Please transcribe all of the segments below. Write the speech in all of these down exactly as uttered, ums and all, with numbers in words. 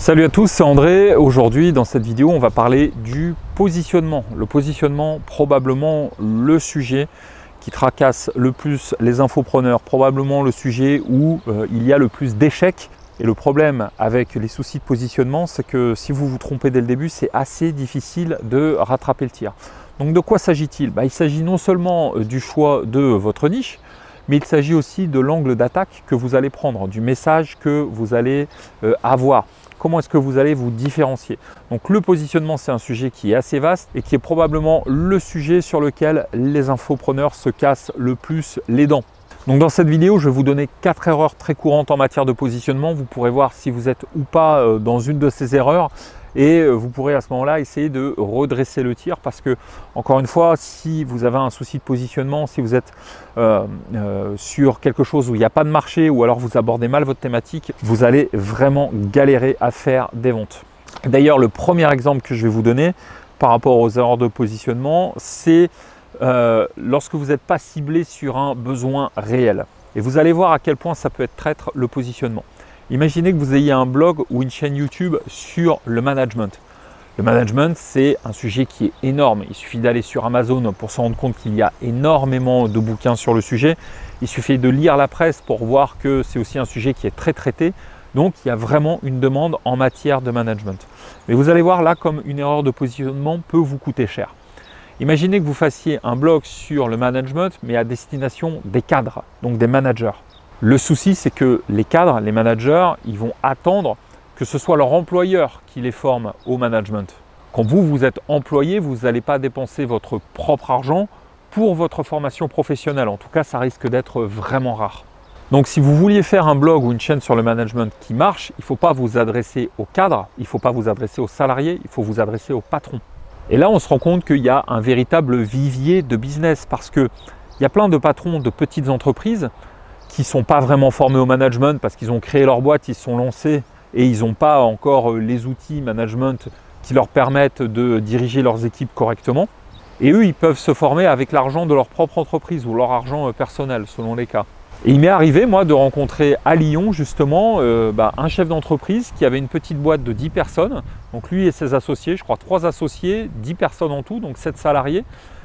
Salut à tous, c'est André. Aujourd'hui, dans cette vidéo, on va parler du positionnement. Le positionnement, probablement le sujet qui tracasse le plus les infopreneurs, probablement le sujet où euh, il y a le plus d'échecs. Et le problème avec les soucis de positionnement, c'est que si vous vous trompez dès le début, c'est assez difficile de rattraper le tir. Donc de quoi s'agit-il? Bah, il s'agit non seulement du choix de votre niche, mais il s'agit aussi de l'angle d'attaque que vous allez prendre, du message que vous allez euh, avoir. Comment est-ce que vous allez vous différencier? Donc le positionnement, c'est un sujet qui est assez vaste et qui est probablement le sujet sur lequel les infopreneurs se cassent le plus les dents. Donc dans cette vidéo, je vais vous donner quatre erreurs très courantes en matière de positionnement. Vous pourrez voir si vous êtes ou pas dans une de ces erreurs et vous pourrez à ce moment-là essayer de redresser le tir parce que, encore une fois, si vous avez un souci de positionnement, si vous êtes euh, euh, sur quelque chose où il n'y a pas de marché ou alors vous abordez mal votre thématique, vous allez vraiment galérer à faire des ventes. D'ailleurs, le premier exemple que je vais vous donner par rapport aux erreurs de positionnement, c'est euh, lorsque vous n'êtes pas ciblé sur un besoin réel. Et vous allez voir à quel point ça peut être traître le positionnement. Imaginez que vous ayez un blog ou une chaîne YouTube sur le management. Le management, c'est un sujet qui est énorme. Il suffit d'aller sur Amazon pour se rendre compte qu'il y a énormément de bouquins sur le sujet. Il suffit de lire la presse pour voir que c'est aussi un sujet qui est très traité. Donc, il y a vraiment une demande en matière de management. Mais vous allez voir là comme une erreur de positionnement peut vous coûter cher. Imaginez que vous fassiez un blog sur le management, mais à destination des cadres, donc des managers. Le souci, c'est que les cadres, les managers, ils vont attendre que ce soit leur employeur qui les forme au management. Quand vous, vous êtes employé, vous n'allez pas dépenser votre propre argent pour votre formation professionnelle. En tout cas, ça risque d'être vraiment rare. Donc, si vous vouliez faire un blog ou une chaîne sur le management qui marche, il ne faut pas vous adresser aux cadres, il ne faut pas vous adresser aux salariés, il faut vous adresser aux patrons. Et là, on se rend compte qu'il y a un véritable vivier de business parce qu'il y a plein de patrons de petites entreprises qui ne sont pas vraiment formés au management parce qu'ils ont créé leur boîte, ils se sont lancés et ils n'ont pas encore les outils management qui leur permettent de diriger leurs équipes correctement. Et eux, ils peuvent se former avec l'argent de leur propre entreprise ou leur argent personnel, selon les cas. Et il m'est arrivé, moi, de rencontrer à Lyon, justement, euh, bah, un chef d'entreprise qui avait une petite boîte de dix personnes. Donc lui et ses associés, je crois trois associés, dix personnes en tout, donc sept salariés.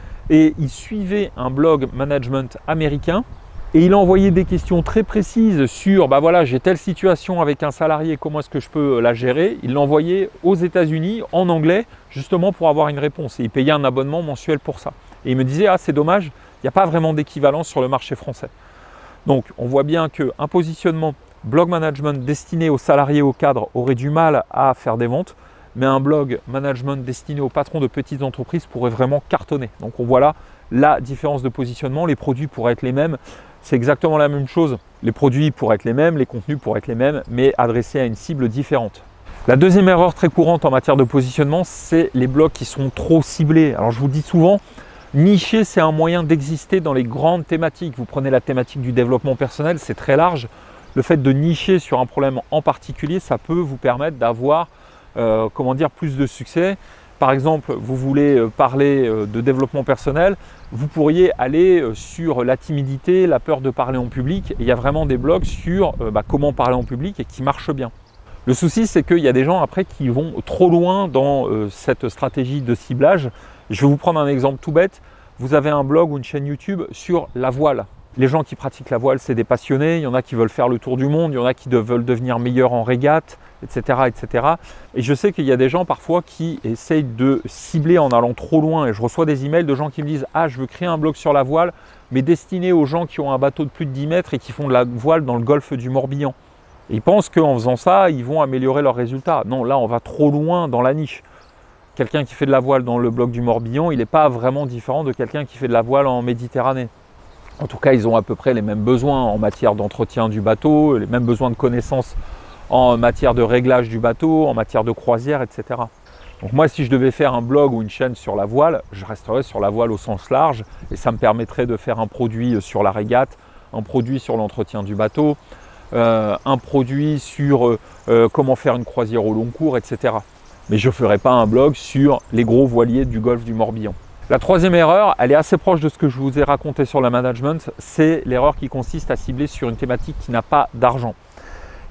Et il suivait un blog management américain. Et il a envoyé des questions très précises sur, bah voilà, j'ai telle situation avec un salarié, comment est-ce que je peux la gérer? Il l'a envoyé aux États-Unis en anglais, justement pour avoir une réponse. Et il payait un abonnement mensuel pour ça. Et il me disait, ah c'est dommage, il n'y a pas vraiment d'équivalence sur le marché français. Donc on voit bien qu'un positionnement blog management destiné aux salariés, aux cadres aurait du mal à faire des ventes, mais un blog management destiné aux patrons de petites entreprises pourrait vraiment cartonner. Donc on voit là la différence de positionnement, les produits pourraient être les mêmes. C'est exactement la même chose. Les produits pourraient être les mêmes, les contenus pourraient être les mêmes, mais adressés à une cible différente. La deuxième erreur très courante en matière de positionnement, c'est les blogs qui sont trop ciblés. Alors je vous dis souvent, nicher, c'est un moyen d'exister dans les grandes thématiques. Vous prenez la thématique du développement personnel, c'est très large. Le fait de nicher sur un problème en particulier, ça peut vous permettre d'avoir, euh, comment dire, plus de succès. Par exemple, vous voulez parler de développement personnel, vous pourriez aller sur la timidité, la peur de parler en public. Et il y a vraiment des blogs sur bah, comment parler en public et qui marchent bien. Le souci, c'est qu'il y a des gens après qui vont trop loin dans euh, cette stratégie de ciblage. Je vais vous prendre un exemple tout bête. Vous avez un blog ou une chaîne YouTube sur la voile. Les gens qui pratiquent la voile, c'est des passionnés. Il y en a qui veulent faire le tour du monde, il y en a qui veulent devenir meilleurs en régate, et cetera, et cetera. Et je sais qu'il y a des gens parfois qui essayent de cibler en allant trop loin. Et je reçois des emails de gens qui me disent « Ah, je veux créer un blog sur la voile, mais destiné aux gens qui ont un bateau de plus de dix mètres et qui font de la voile dans le golfe du Morbihan. » Et ils pensent qu'en faisant ça, ils vont améliorer leurs résultats. Non, là, on va trop loin dans la niche. Quelqu'un qui fait de la voile dans le bloc du Morbihan, il n'est pas vraiment différent de quelqu'un qui fait de la voile en Méditerranée. En tout cas, ils ont à peu près les mêmes besoins en matière d'entretien du bateau, les mêmes besoins de connaissances en matière de réglage du bateau, en matière de croisière, et cetera. Donc moi, si je devais faire un blog ou une chaîne sur la voile, je resterais sur la voile au sens large et ça me permettrait de faire un produit sur la régate, un produit sur l'entretien du bateau, euh, un produit sur euh, comment faire une croisière au long cours, et cetera. Mais je ne ferais pas un blog sur les gros voiliers du golfe du Morbihan. La troisième erreur, elle est assez proche de ce que je vous ai raconté sur le management, c'est l'erreur qui consiste à cibler sur une thématique qui n'a pas d'argent.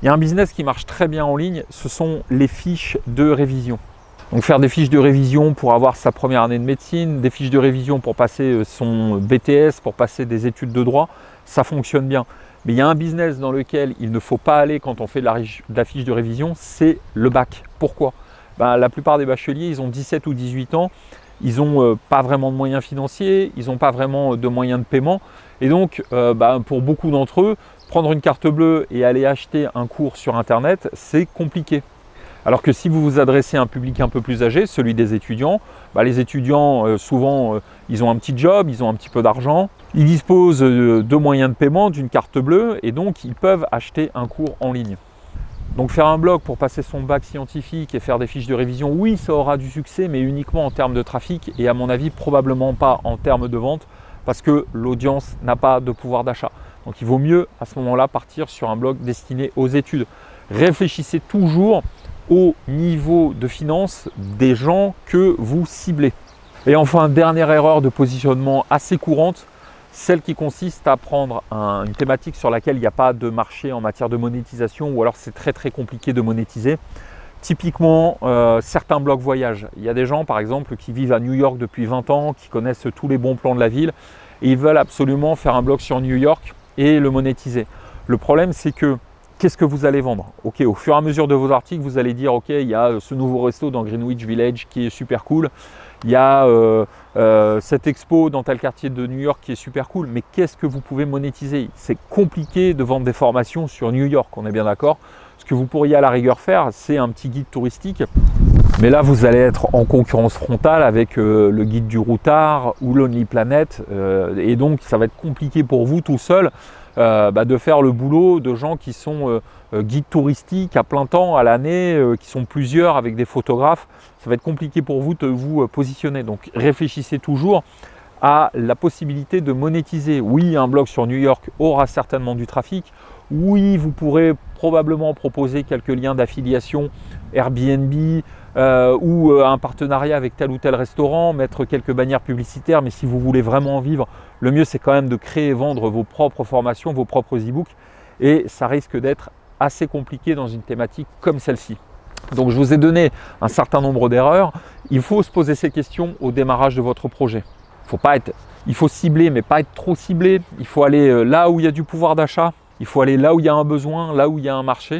Il y a un business qui marche très bien en ligne, ce sont les fiches de révision. Donc faire des fiches de révision pour avoir sa première année de médecine, des fiches de révision pour passer son B T S, pour passer des études de droit, ça fonctionne bien. Mais il y a un business dans lequel il ne faut pas aller quand on fait de la, de la fiche de révision, c'est le bac. Pourquoi? Ben, la plupart des bacheliers, ils ont dix-sept ou dix-huit ans, ils n'ont euh, pas vraiment de moyens financiers, ils n'ont pas vraiment de moyens de paiement. Et donc, euh, ben, pour beaucoup d'entre eux, prendre une carte bleue et aller acheter un cours sur Internet, c'est compliqué. Alors que si vous vous adressez à un public un peu plus âgé, celui des étudiants, bah les étudiants, euh, souvent, euh, ils ont un petit job, ils ont un petit peu d'argent, ils disposent euh, de moyens de paiement, d'une carte bleue, et donc ils peuvent acheter un cours en ligne. Donc faire un blog pour passer son bac scientifique et faire des fiches de révision, oui, ça aura du succès, mais uniquement en termes de trafic, et à mon avis, probablement pas en termes de vente, parce que l'audience n'a pas de pouvoir d'achat. Donc il vaut mieux, à ce moment-là, partir sur un blog destiné aux études. Réfléchissez toujours au niveau de finance des gens que vous ciblez. Et enfin, dernière erreur de positionnement assez courante, celle qui consiste à prendre un, une thématique sur laquelle il n'y a pas de marché en matière de monétisation, ou alors c'est très très compliqué de monétiser. Typiquement, euh, certains blogs voyage. Il y a des gens par exemple qui vivent à New York depuis vingt ans, qui connaissent tous les bons plans de la ville, et ils veulent absolument faire un blog sur New York et le monétiser. Le problème, c'est que qu'est-ce que vous allez vendre? Ok, au fur et à mesure de vos articles, vous allez dire ok, il y a ce nouveau resto dans Greenwich Village qui est super cool, il y a euh, euh, cette expo dans tel quartier de New York qui est super cool, mais qu'est-ce que vous pouvez monétiser? C'est compliqué de vendre des formations sur New York, on est bien d'accord. Ce que vous pourriez à la rigueur faire, c'est un petit guide touristique, mais là vous allez être en concurrence frontale avec euh, le guide du routard ou Lonely Planet, euh, et donc ça va être compliqué pour vous tout seul Euh, bah, de faire le boulot de gens qui sont euh, euh, guides touristiques à plein temps à l'année, euh, qui sont plusieurs avec des photographes. Ça va être compliqué pour vous de vous euh, positionner. Donc réfléchissez toujours à la possibilité de monétiser. Oui, un blog sur New York aura certainement du trafic. Oui, vous pourrez probablement proposer quelques liens d'affiliation Airbnb euh, ou euh, un partenariat avec tel ou tel restaurant, mettre quelques bannières publicitaires, mais si vous voulez vraiment en vivre, le mieux c'est quand même de créer et vendre vos propres formations, vos propres e-books, et ça risque d'être assez compliqué dans une thématique comme celle-ci. Donc je vous ai donné un certain nombre d'erreurs. Il faut se poser ces questions au démarrage de votre projet. Faut pas être, il faut cibler, mais pas être trop ciblé. Il faut aller là où il y a du pouvoir d'achat. Il faut aller là où il y a un besoin, là où il y a un marché.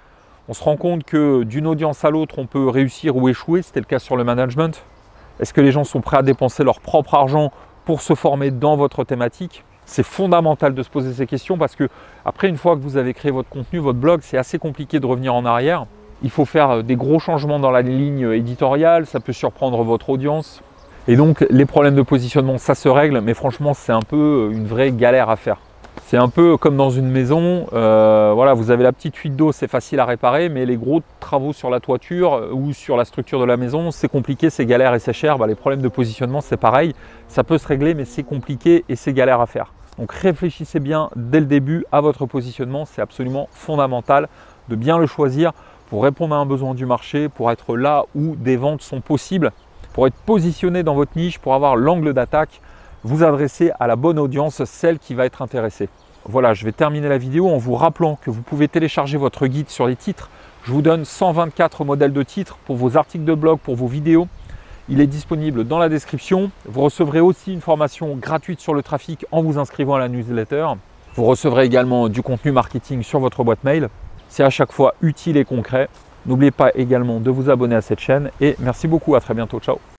On se rend compte que d'une audience à l'autre, on peut réussir ou échouer. C'était le cas sur le management. Est-ce que les gens sont prêts à dépenser leur propre argent pour se former dans votre thématique? C'est fondamental de se poser ces questions parce que après, une fois que vous avez créé votre contenu, votre blog, c'est assez compliqué de revenir en arrière. Il faut faire des gros changements dans la ligne éditoriale. Ça peut surprendre votre audience. Et donc, les problèmes de positionnement, ça se règle. Mais franchement, c'est un peu une vraie galère à faire. C'est un peu comme dans une maison, euh, voilà, vous avez la petite fuite d'eau, c'est facile à réparer, mais les gros travaux sur la toiture ou sur la structure de la maison, c'est compliqué, c'est galère et c'est cher. Bah, les problèmes de positionnement, c'est pareil, ça peut se régler, mais c'est compliqué et c'est galère à faire. Donc réfléchissez bien dès le début à votre positionnement, c'est absolument fondamental de bien le choisir pour répondre à un besoin du marché, pour être là où des ventes sont possibles, pour être positionné dans votre niche, pour avoir l'angle d'attaque, vous adresser à la bonne audience, celle qui va être intéressée. Voilà, je vais terminer la vidéo en vous rappelant que vous pouvez télécharger votre guide sur les titres. Je vous donne cent vingt-quatre modèles de titres pour vos articles de blog, pour vos vidéos. Il est disponible dans la description. Vous recevrez aussi une formation gratuite sur le trafic en vous inscrivant à la newsletter. Vous recevrez également du contenu marketing sur votre boîte mail. C'est à chaque fois utile et concret. N'oubliez pas également de vous abonner à cette chaîne et merci beaucoup, à très bientôt, ciao.